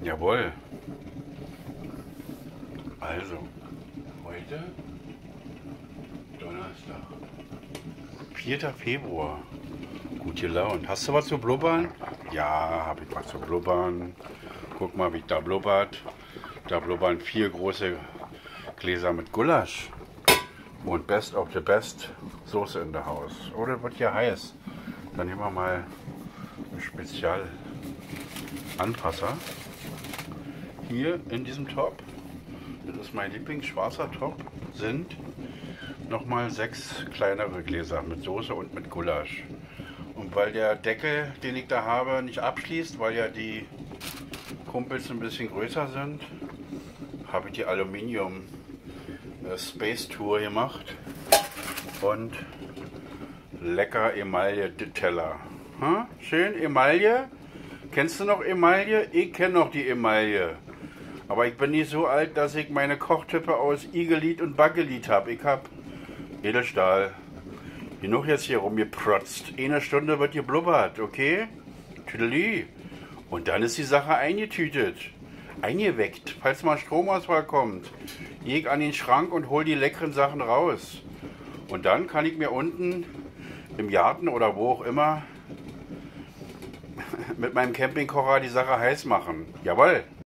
Jawohl. Also, heute Donnerstag, 4. Februar. Gut gelaunt. Hast du was zu blubbern? Ja, habe ich was zu blubbern. Guck mal, wie da blubbert. Da blubbern 4 große Gläser mit Gulasch. Und Best of the Best Soße in der Haus. Oder wird hier heiß. Dann nehmen wir mal einen Spezialanpasser. Hier in diesem Topf, das ist mein Lieblingsschwarzer Topf, sind nochmal 6 kleinere Gläser mit Soße und mit Gulasch. Und weil der Deckel, den ich da habe, nicht abschließt, weil ja die Kumpels ein bisschen größer sind, habe ich die Aluminium Space Tour gemacht und lecker Emaille-Teller. Schön Emaille. Kennst du noch Emaille? Ich kenne noch die Emaille. Aber ich bin nicht so alt, dass ich meine Kochtöpfe aus Igelit und Bakelit habe. Ich habe Edelstahl. Genug jetzt hier rumgeprotzt. 1 Stunde wird geblubbert, okay? Tüdeli. Und dann ist die Sache eingetütet. Eingeweckt. Falls mal Stromausfall kommt, gehe ich an den Schrank und hole die leckeren Sachen raus. Und dann kann ich mir unten im Garten oder wo auch immer mit meinem Campingkocher die Sache heiß machen. Jawohl.